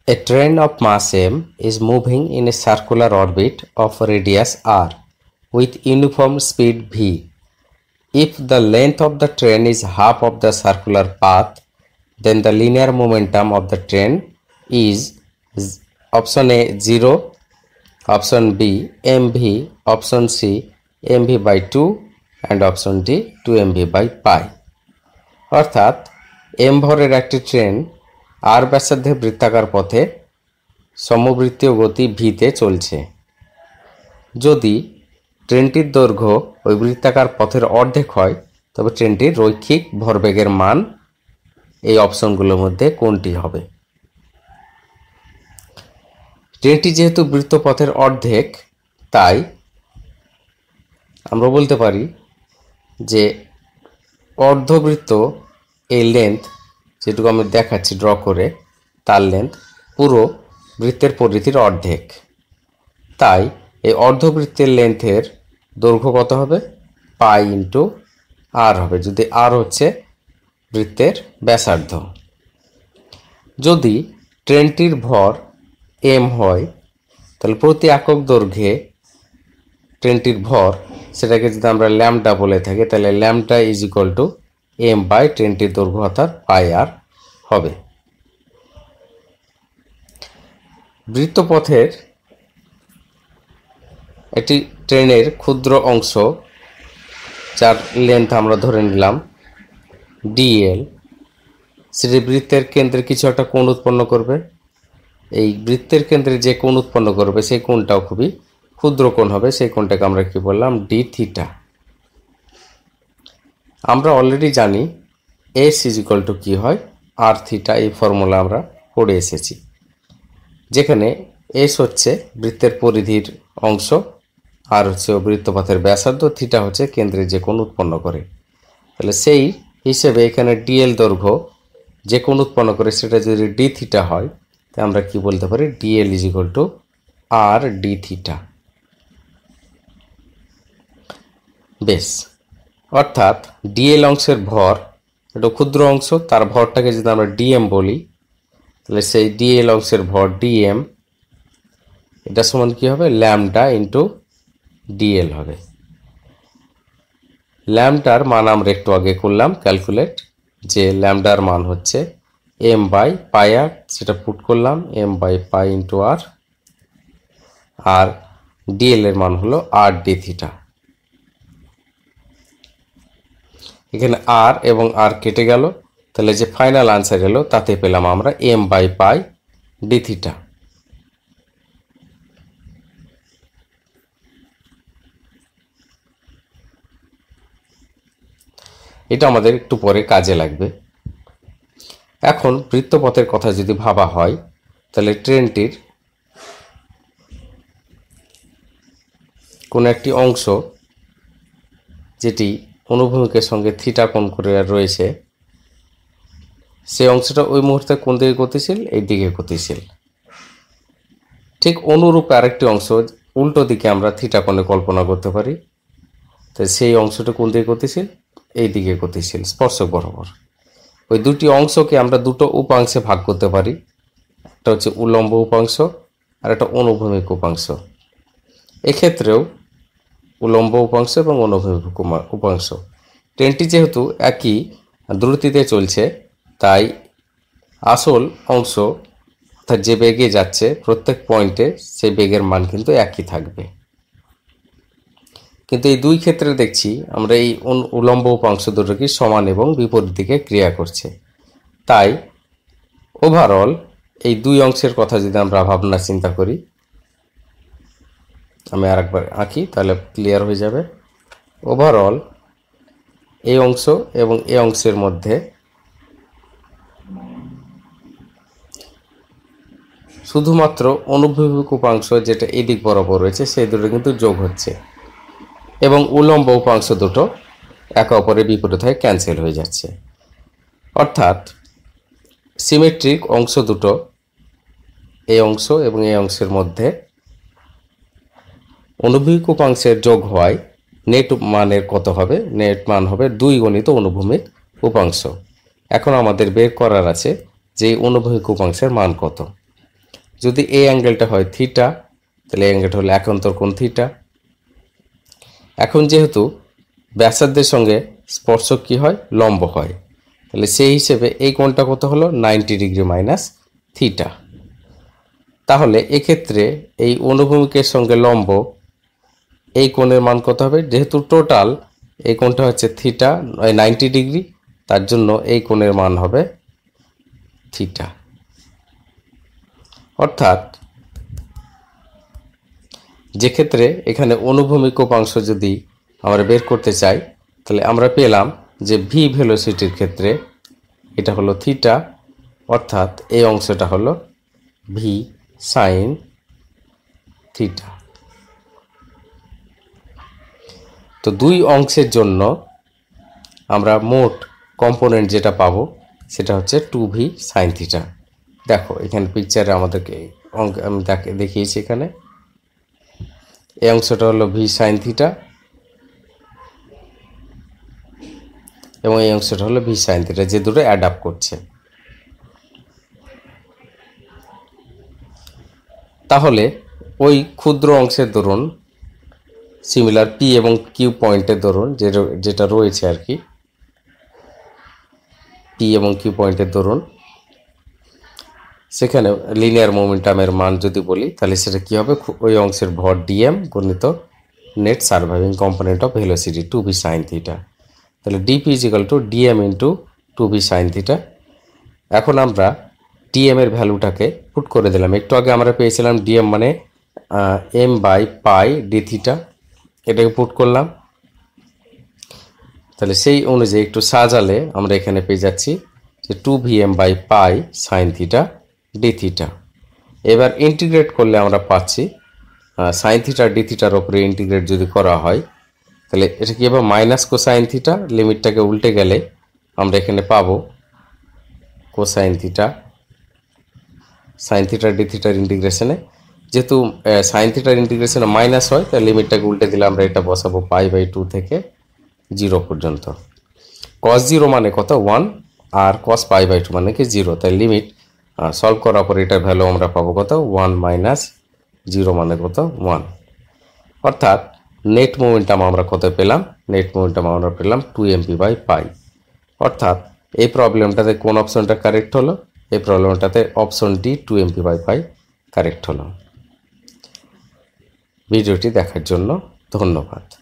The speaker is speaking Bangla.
A train of mass m is moving in a circular orbit of radius r with uniform speed v. If the length of the train is half of the circular path, then the linear momentum of the train is option A 0, option B mv, option C mv by 2 and option D 2mv by pi। অর্থাৎ m ভরের একটি ট্রেন r ব্যাসার্ধে বৃত্তাকার পথে সমবৃত্তীয় গতি v তে চলছে। যদি ট্রেনটির দৈর্ঘ্য ওই বৃত্তাকার পথের অর্ধেক হয় তবে ট্রেনটির রৈখিক ভরবেগের মান এই অপশনগুলোর মধ্যে কোনটি হবে? ট্রেনটি যেহেতু বৃত্তপথের অর্ধেক, তাই আমরা বলতে পারি যে অর্ধবৃত্ত এই লেন্থ যেটুকু আমি দেখাচ্ছি ড্র করে, তার লেন্থ পুরো বৃত্তের পরিধির অর্ধেক। তাই এই অর্ধবৃত্তের লেন্থের দৈর্ঘ্য কত হবে? পাই ইন্টু আর হবে, যদি আর হচ্ছে বৃত্তের ব্যাসার্ধ। যদি ট্রেনটির ভর এম হয় তাহলে প্রতি একক দৈর্ঘ্যে ট্রেনটির ভর, সেটাকে যদি আমরা ল্যামডা বলে থাকি, তাহলে lambda is equal to M by ট্রেনটির দৈর্ঘ্য অর্থাৎ পাই আর হবে। বৃত্তপথের একটি ট্রেনের ক্ষুদ্র অংশ যার লেন্থ আমরা ধরে নিলাম ডিএল, সেটি বৃত্তের কেন্দ্রে কিছু একটা কোণ উৎপন্ন করবে। এই বৃত্তের কেন্দ্রে যে কোণ উৎপন্ন করবে সেই কোণটাও খুবই ক্ষুদ্র কোণ হবে, সেই কোণটাকে আমরা কি বললাম? D theta. আমরা অলরেডি জানি এস ইজ ইকুয়াল টু কী হয়? R theta. এই ফর্মুলা আমরা পড়ে এসেছি, যেখানে এস হচ্ছে বৃত্তের পরিধির অংশ, আর হচ্ছে বৃত্তপথের ব্যাসার্ধ, থিটা হচ্ছে কেন্দ্রে যে কোণ উৎপন্ন করে। তাহলে সেই হিসেবে এখানে ডিএল দৈর্ঘ্য যে কোণ উৎপন্ন করে সেটা যদি ডি থিটা হয়, তাই আমরা কি বলতে পারি? DL is equal to R D theta. বেশ, অর্থাৎ ডিএল অংশের ভর একটা ক্ষুদ্র অংশ, তার ভরটাকে যদি আমরা ডিএম বলি, তাহলে সেই ডিএল অংশের ভর ডিএম, এটা সমান কি হবে? ল্যামডা ইন্টু ডিএল হবে। ল্যামডার মান আমরা একটু আগে করলাম ক্যালকুলেট, যে ল্যামডার মান হচ্ছে এম বাই পাই আর, সেটা পুট করলাম M by pi into R, আর ডিএল এর মান হলো আর ডি থিটা। এখানে আর এবং আর কেটে গেল, তাহলে যে ফাইনাল আনসার এলো তাতে পেলাম আমরা M by pi D theta. এটা আমাদের একটু পরে কাজে লাগবে। এখন বৃত্তপথের কথা যদি ভাবা হয়, তাহলে ট্রেনটির কোনো একটি অংশ যেটি অনুভূমিকের সঙ্গে থিটা কোণ করে রয়েছে, সেই অংশটা ওই মুহূর্তে কোন দিকে গতিশীল? এই দিকে গতিশীল। ঠিক অনুরূপে আরেকটি অংশ উল্টো দিকে আমরা থিটা কোণে কল্পনা করতে পারি, তো সেই অংশটা কোন দিকে গতিশীল? এই দিকে গতিশীল, স্পর্শক বরাবর। ওই দুটি অংশকে আমরা দুটো উপাংশে ভাগ করতে পারি, একটা হচ্ছে উল্লম্ব উপাংশ আর একটা অনুভূমিক উপাংশ। এক্ষেত্রেও উল্লম্ব উপাংশ এবং অনুভূমিক উপাংশ। ট্রেনটি যেহেতু একই দ্রুতিতে চলছে, তাই আসল অংশ অর্থাৎ যে বেগে যাচ্ছে প্রত্যেক পয়েন্টে সেই বেগের মান কিন্তু একই থাকবে। কিন্তু এই দুই ক্ষেত্রে দেখছি আমরা এই উল্লম্ব উপাংশ দুটো কি সমান এবং বিপরীত দিকে ক্রিয়া করছে। তাই ওভারঅল এই দুই অংশের কথা যদি আমরা ভাবনা চিন্তা করি, আমি আরেকবার আঁকি তাহলে ক্লিয়ার হয়ে যাবে। ওভারঅল এই অংশ এবং এই অংশের মধ্যে শুধুমাত্র অনুভূমিক উপাংশ যেটা এদিক বরাবর রয়েছে সেই দুটো কিন্তু যোগ হচ্ছে, এবং উল্লম্ব উপাংশ দুটো একে অপরের বিপরীত হয়ে ক্যান্সেল হয়ে যাচ্ছে। অর্থাৎ সিমেট্রিক অংশ দুটো, এই অংশ এবং এই অংশের মধ্যে অনুভূমিক উপাংশের যোগ হওয়ায় নেট মানের কত হবে? নেট মান হবে 2 গণিত অনুভূমিক উপাংশ। এখন আমাদের বের করার আছে যে অনুভূমিক উপাংশের মান কত। যদি এই অ্যাঙ্গেলটা হয় থিটা, তাহলে এই অ্যাঙ্গেলটা হলো একান্তর কোণ থিটা। এখন যেহেতু ব্যাসার্ধের সঙ্গে স্পর্শক কি হয়, লম্ব হয়, তাহলে সেই হিসেবে এই কোণটা কত হলো 90 ডিগ্রি মাইনাস থিটা। তাহলে এক্ষেত্রে এই অনুভূমিকের সঙ্গে লম্ব এই কোণের মান কত হবে, যেহেতু টোটাল এই কোণটা হচ্ছে থিটা 90 ডিগ্রি, তার জন্য এই কোণের মান হবে থিটা। অর্থাৎ যে ক্ষেত্রে এখানে অনুভূমিক উপাংশ যদি আমরা বের করতে চাই, তাহলে আমরা পেলাম যে ভি ভেলোসিটির ক্ষেত্রে এটা হলো থিটা, অর্থাৎ এই অংশটা হলো ভি সাইন থিটা। তো দুই অংশের জন্য আমরা মোট কম্পোনেন্ট যেটা পাবো সেটা হচ্ছে 2v সাইন থিটা। দেখো এখানে পিকচারে আমাদেরকে আমি দেখিয়েছি, এখানে এই অংশটা হলো ভি সাইন থিটা এবং এই অংশটা হলো ভি সাইন থিটা, যে দুটো অ্যাড আপ করছে। তাহলে ওই ক্ষুদ্র অংশের দরুন সিমিলার পি এবং কিউ পয়েন্টের দরুন যেটা রয়েছে আর কি, পি এবং কিউ পয়েন্টের দরুন সেখানে লিনিয়ার মোমেন্টামের মান যদি বলি, তাহলে সেটা কি হবে, ওই অংশের ভর ডিএম গুণিত net surviving component of velocity 2v sine theta. তাহলে DP is equal to DM into 2v sine theta. এখন আমরা ডিএম এর ভ্যালুটাকে পুট করে দিলাম। একটু আগে আমরা পেয়েছিলাম ডিএম মানে M by pi D theta, এটাকে পুট করলাম। তাহলে সেই অনুযায়ী একটু সাজালে আমরা এখানে পেয়ে যাচ্ছি যে 2vm by pi sine theta D theta. এবার ইন্টিগ্রেট করলে আমরা পাচ্ছি সাইন থিটা ডি থিটার ওপরে ইন্টিগ্রেট যদি করা হয়, তাহলে এটা কি হবে মাইনাস কোসাইন থিটা, লিমিটটাকে উল্টে গেলে আমরা এখানে পাবো cosine theta sine theta D থিটার ইন্টিগ্রেশনে, যেহেতু সাইন থিটার ইন্টিগ্রেশনে মাইনাস হয়, তাই লিমিটটাকে উল্টে দিলে আমরা এটা বসাবো পাই বাই 2 থেকে 0 পর্যন্ত। cos 0 মানে কত 1, আর cos পাই বাই 2 মানে কি 0, তাই লিমিট সলভ করার পর এটার ভ্যালু আমরা পাবো কত 1 মাইনাস 0 মানে কত 1। অর্থাৎ নেট মোমেন্টাম আমরা কত পেলাম, নেট মোমেন্টাম আমরা পেলাম 2mp বাই পাই। অর্থাৎ এই প্রবলেমটাতে কোন অপশনটা কারেক্ট হলো, এই প্রবলেমটাতে option D 2mp by pi correct হলো। ভিডিওটি দেখার জন্য ধন্যবাদ।